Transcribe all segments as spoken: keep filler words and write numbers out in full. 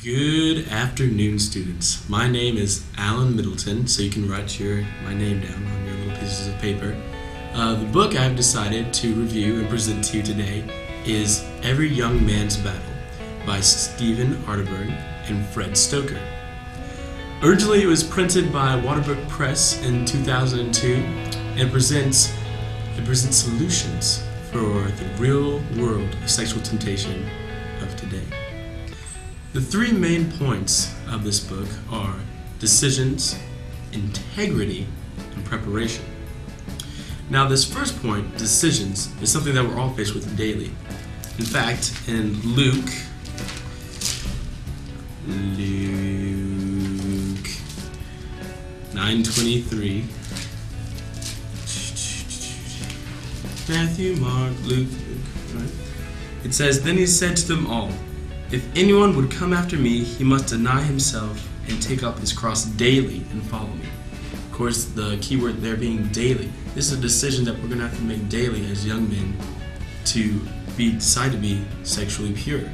Good afternoon, students. My name is Alan Middleton, so you can write your my name down on your little pieces of paper. Uh, the book I've decided to review and present to you today is Every Young Man's Battle by Stephen Arterburn and Fred Stoker. Originally, it was printed by Waterbrook Press in two thousand two and presents it presents solutions for the real world of sexual temptation of today. The three main points of this book are decisions, integrity, and preparation. Now, this first point, decisions, is something that we're all faced with daily. In fact, in Luke, Luke nine twenty-three, Matthew, Mark, Luke, Luke, right? It says, "Then he said to them all, 'If anyone would come after me, he must deny himself and take up his cross daily and follow me.'" Of course, the key word there being daily. This is a decision that we're going to have to make daily as young men to be decide to be sexually pure.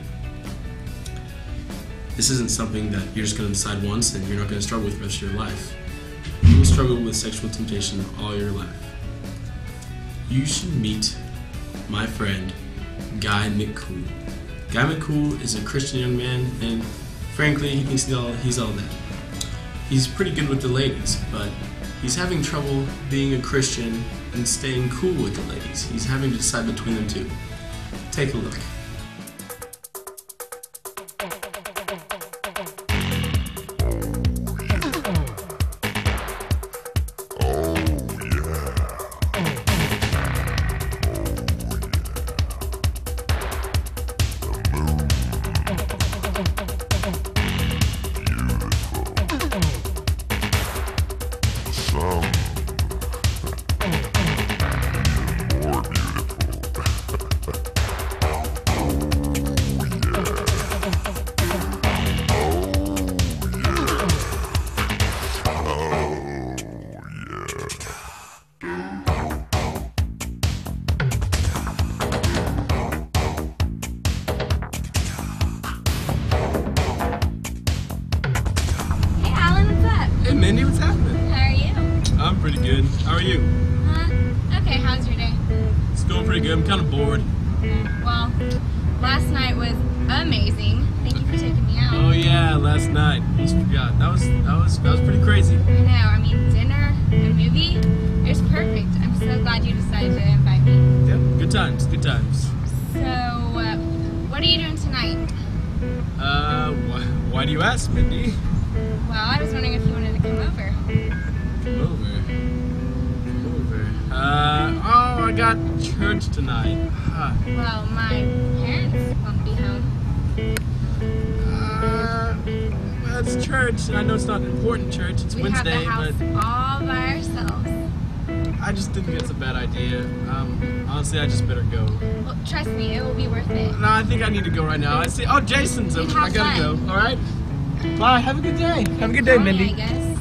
This isn't something that you're just going to decide once and you're not going to struggle with the rest of your life. You will struggle with sexual temptation all your life. You should meet my friend, Guy McCool. Guy McCool is a Christian young man, and frankly, he thinks he's all, he's all that. He's pretty good with the ladies, but he's having trouble being a Christian and staying cool with the ladies. He's having to decide between them two. Take a look. Hey Mindy, what's happening? How are you? I'm pretty good. How are you? Huh? Okay, how's your day? It's going pretty good. I'm kind of bored. Well, last night was amazing. Thank you for taking me out. Oh yeah, last night. Almost forgot. That was that was that was pretty crazy. I know. I mean, dinner, a movie, it was perfect. I'm so glad you decided to invite me. Yep. Good times. Good times. So, uh, what are you doing tonight? Uh, wh why do you ask, Mindy? Well, I was wondering if you wanted to come over. Come over. Come over. Uh, oh, I got church tonight. Huh. Well, my parents won't be home. Uh, well, it's church. I know it's not important church. It's We Wednesday, have the house but all by ourselves. I just didn't think it's a bad idea. Um, honestly, I just better go. Well, trust me, it will be worth it. No, I think I need to go right now. I see. Oh, Jason's You over. have I gotta fun. go. All right. Bye. Have a good day. Have a good day, Bye, Mindy. I guess.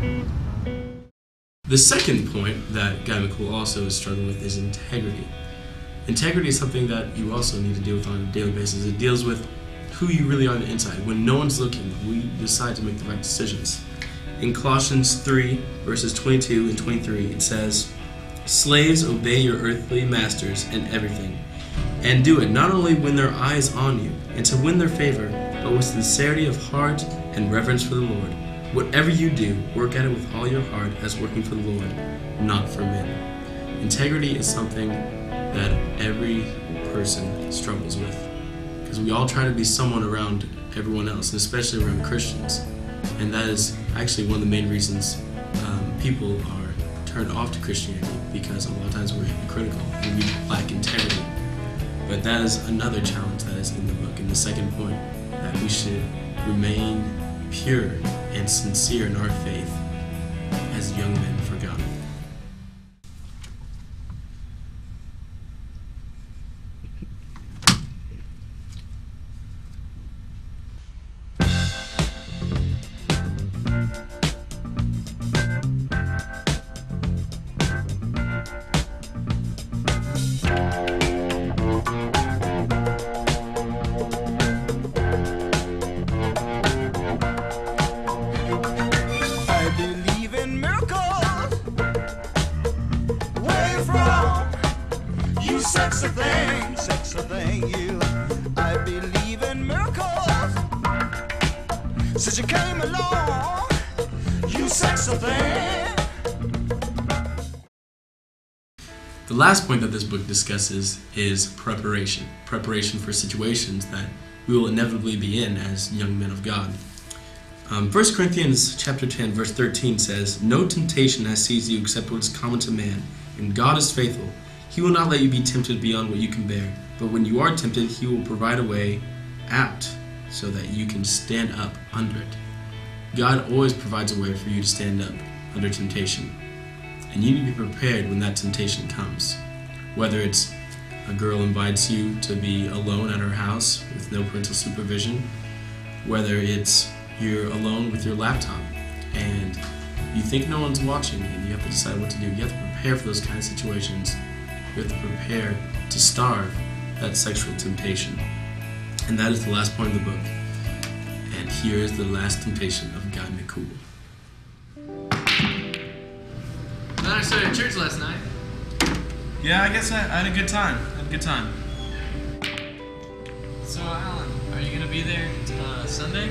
The second point that Guy McCool also is struggling with is integrity. Integrity is something that you also need to deal with on a daily basis. It deals with who you really are on the inside. When no one's looking, we decide to make the right decisions. In Colossians three, verses twenty-two and twenty-three, it says, "Slaves, obey your earthly masters in everything, and do it not only when their eye is on you, and to win their favor, but with sincerity of heart and reverence for the Lord. Whatever you do, work at it with all your heart as working for the Lord, not for men." Integrity is something that every person struggles with, because we all try to be someone around everyone else, and especially around Christians. And that is actually one of the main reasons um, people are turned off to Christianity, because a lot of times we're hypocritical and we lack integrity. But that is another challenge that is in the book. And the second point, that we should remain pure and sincere in our faith as young men for God. since you came along, you sexy thing. The last point that this book discusses is preparation. Preparation for situations that we will inevitably be in as young men of God. Um, First Corinthians chapter ten, verse thirteen says, "No temptation has seized you except what is common to man, and God is faithful. He will not let you be tempted beyond what you can bear, but when you are tempted, He will provide a way out so that you can stand up under it." God always provides a way for you to stand up under temptation. And you need to be prepared when that temptation comes. Whether it's a girl invites you to be alone at her house with no parental supervision, whether it's you're alone with your laptop and you think no one's watching and you have to decide what to do. You have to prepare for those kind of situations. You have to prepare to starve that sexual temptation. And that is the last point of the book. And here is the last temptation of God McCool. I started church last night. Yeah, I guess I, I had a good time. I had a good time. So, Alan, are you gonna be there uh, Sunday?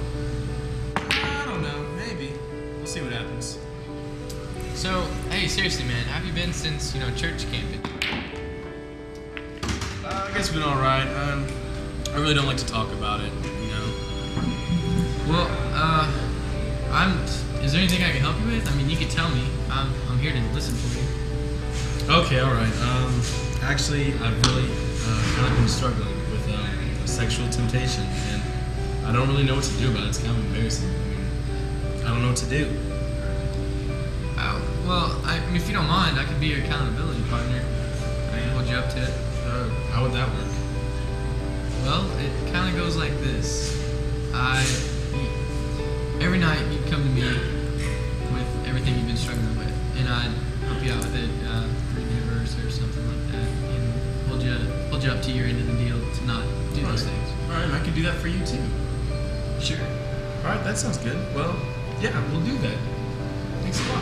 I don't know. Maybe. We'll see what happens. So, hey, seriously, man, how have you been since, you know, church camping? Uh, I guess it's been alright. Um, I really don't like to talk about it, you know. Well, uh, I'm. Is there anything I can help you with? I mean, you could tell me. I'm, I'm here to listen for you. Okay, alright. Um, actually, I've really uh, kind of been struggling with um, a sexual temptation, and I don't really know what to do about it. It's kind of embarrassing. I mean, I don't know what to do. Oh, well, I mean, if you don't mind, I could be your accountability partner. I can hold you up to it. Uh, how would that work? Well, it kind of goes like this. I, every night you'd come to me with everything you've been struggling with, and I'd help you out with it, uh, read you a verse or something like that, and hold you, hold you up to your end of the deal to not do those things. Alright, I can do that for you too. Sure. Alright, that sounds good. Well, yeah, we'll do that. Thanks a lot.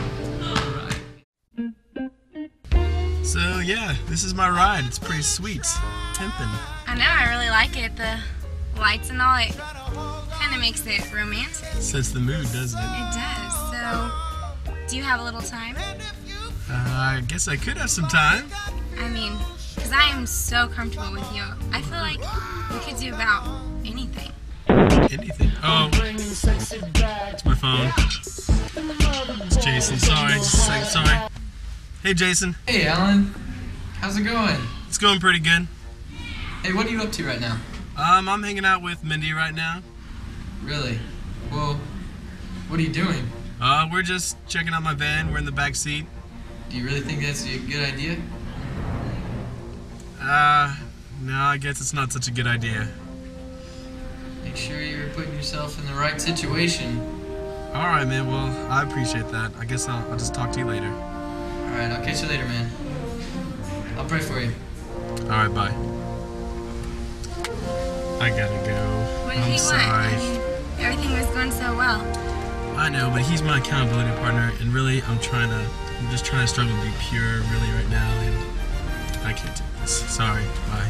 So yeah, this is my ride. It's pretty sweet. Tempting. I know, I really like it. The lights and all, it kind of makes it romantic. Sets the mood, doesn't it? It does. So, do you have a little time? Uh, I guess I could have some time. I mean, because I am so comfortable with you. I feel like we could do about anything. Anything. Oh, it's my phone. It's Jason. Sorry, just a second. Sorry. Hey, Jason. Hey, Alan. How's it going? It's going pretty good. Hey, what are you up to right now? Um, I'm hanging out with Mindy right now. Really? Well, what are you doing? Uh, we're just checking out my van. We're in the back seat. Do you really think that's a good idea? Uh, no, I guess it's not such a good idea. Make sure you're putting yourself in the right situation. All right, man. Well, I appreciate that. I guess I'll, I'll just talk to you later. All right, I'll catch you later, man. I'll pray for you. All right, bye. I gotta go. What did I'm he sorry. want? I mean, everything was going so well. I know, but he's my accountability partner, and really, I'm trying to, I'm just trying to struggle to be pure, really, right now, and I can't take this. Sorry. Bye.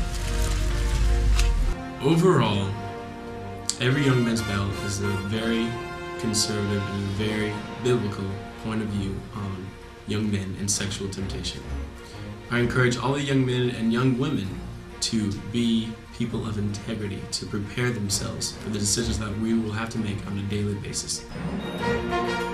Overall, every young man's Bell is a very conservative and very biblical point of view on young men and sexual temptation. I encourage all the young men and young women to be people of integrity, to prepare themselves for the decisions that we will have to make on a daily basis.